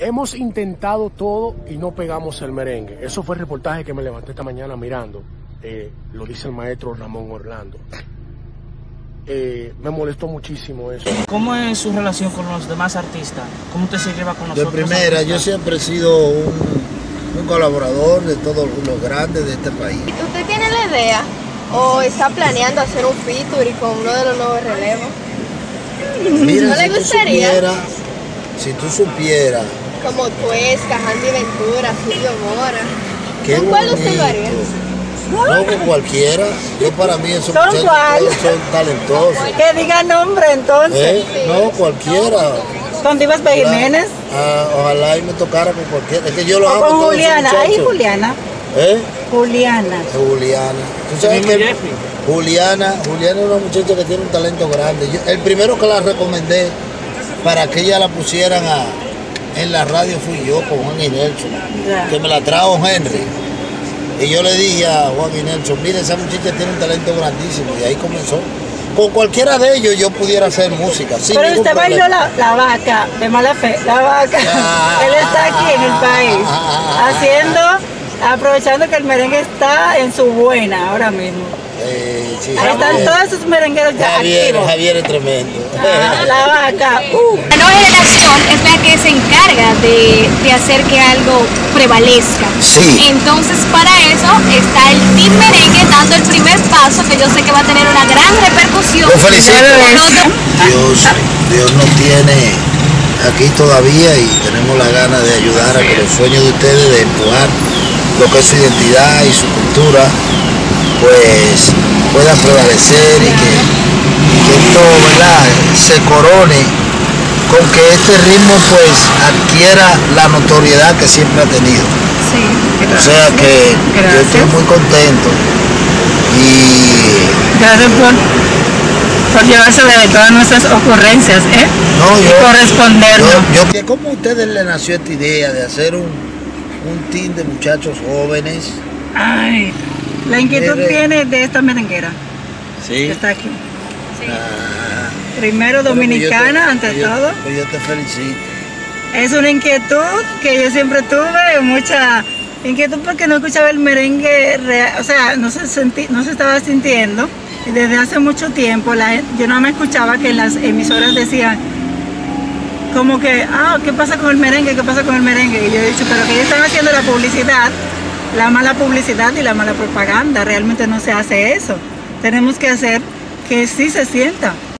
hemos intentado todo y no pegamos el merengue. Eso fue el reportaje que me levanté esta mañana mirando. Lo dice el maestro Ramón Orlando. Me molestó muchísimo eso. ¿Cómo es su relación con los demás artistas? ¿Cómo usted se lleva con nosotros? De primera, artistas? Yo siempre he sido un colaborador de todos los grandes de este país. ¿Usted tiene la idea o está planeando hacer un featuring con uno de los nuevos relevos? Mira, ¿No le gustaría? Si tú supieras. Como Tuesca, Andy Ventura, Silvio Mora. ¿Con cuál usted lo haría? No, con cualquiera. Yo para mí esos muchachos todos son talentosos. Que diga nombre entonces. No, cualquiera. ¿Con Divas Jiménez? Ojalá y me tocara con cualquiera. Es que yo lo amo. Con Juliana. Ahí Juliana. Juliana. ¿Tú sabes que Juliana es una muchacha que tiene un talento grande. El primero que la recomendé para que ella la pusieran en la radio fui yo con Juan y Nelson. Que me la trajo Henry. Y yo le dije a Juan y Nelson, mire, esa muchacha tiene un talento grandísimo. Y ahí comenzó. Con cualquiera de ellos yo pudiera hacer música. Pero usted bailó la vaca de Mala Fe, la vaca. Él está aquí en el país, aprovechando que el merengue está en su buena ahora mismo. Sí, ahí están todos esos merengueros ya activos. Javier es tremendo. La vaca. La nueva generación es la que se encarga de hacer que algo prevalezca. Sí. Entonces, para eso está el Team Merengue dando el primer paso, que yo sé que va a tener una gran repercusión. Lo felicito. Dios nos tiene aquí todavía y tenemos la gana de ayudar a que los sueños de ustedes, de empujar lo que es su identidad y su cultura, pues pueda prevalecer y que esto, ¿verdad?, se corone con que este ritmo pues adquiera la notoriedad que siempre ha tenido. Sí, o sea que yo estoy muy contento y gracias por llevarse de todas nuestras ocurrencias, y correspondernos. ¿Cómo a ustedes le nació esta idea de hacer un team de muchachos jóvenes? Ay, la inquietud viene de esta merenguera. Sí. Que está aquí. Sí. Primero dominicana, ante todo. Pues yo te felicito. Es una inquietud que yo siempre tuve, mucha inquietud porque no escuchaba el merengue real, o sea, no se estaba sintiendo. Y desde hace mucho tiempo yo no me escuchaba que en las emisoras decían como que, ¿qué pasa con el merengue? ¿Qué pasa con el merengue? Y yo he dicho, pero que ellos están haciendo la publicidad, la mala publicidad y la mala propaganda. Realmente no se hace eso. Tenemos que hacer que sí se sienta.